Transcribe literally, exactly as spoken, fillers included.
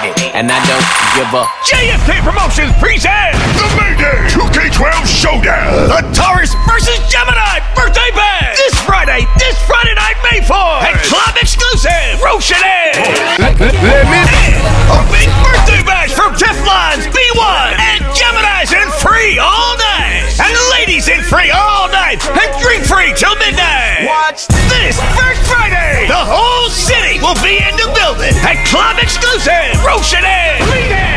it, and I don't give a. J F K Promotions presents the BDay two K twelve Showdown. The Taurus versus Gemini birthday bash. This Friday, this Friday night, May fourth, at club exclusive Roshenez. Let, let, let me. A big birthday bash from Teflon's B one and Gemini's in free all night, and ladies in free all night, and drink free till midnight. Watch this first Friday. The whole city will be in the building at club exclusive Roshenez.